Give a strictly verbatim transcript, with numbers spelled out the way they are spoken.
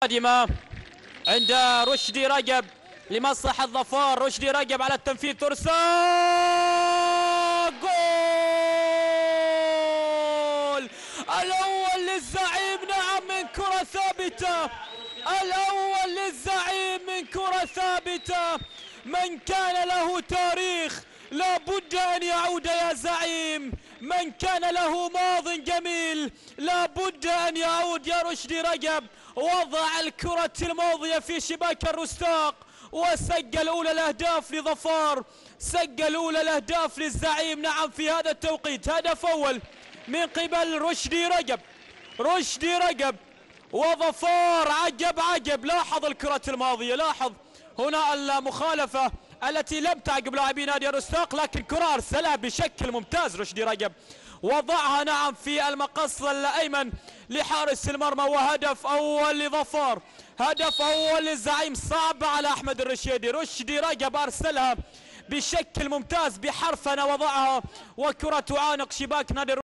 قادمة عند رشدي رجب لمصلحة ظفار. رشدي رجب على التنفيذ، ترسل جول الأول للزعيم. نعم، من كرة ثابتة، الأول للزعيم من كرة ثابتة. من كان له تاريخ لابد أن يعود يا زعيم، من كان له ماض جميل لابد أن يعود يا رشدي رجب. وضع الكرة الماضية في شباك الرستاق وسجل أولى الأهداف لظفار، سجل أولى الأهداف للزعيم. نعم، في هذا التوقيت هدف أول من قبل رشدي رجب. رشدي رجب وظفار، عجب عجب. لاحظ الكرة الماضية، لاحظ هنا المخالفة التي لم تعقب لاعبي نادي الرستاق، لكن كرة أرسلها بشكل ممتاز رشدي رجب، وضعها نعم في المقص الأيمن لحارس المرمى. وهدف أول لظفار، هدف أول للزعيم. صعب على أحمد الرشيدي، رشدي رجب أرسلها بشكل ممتاز بحرفنة، وضعها وكرة تعانق شباك نادي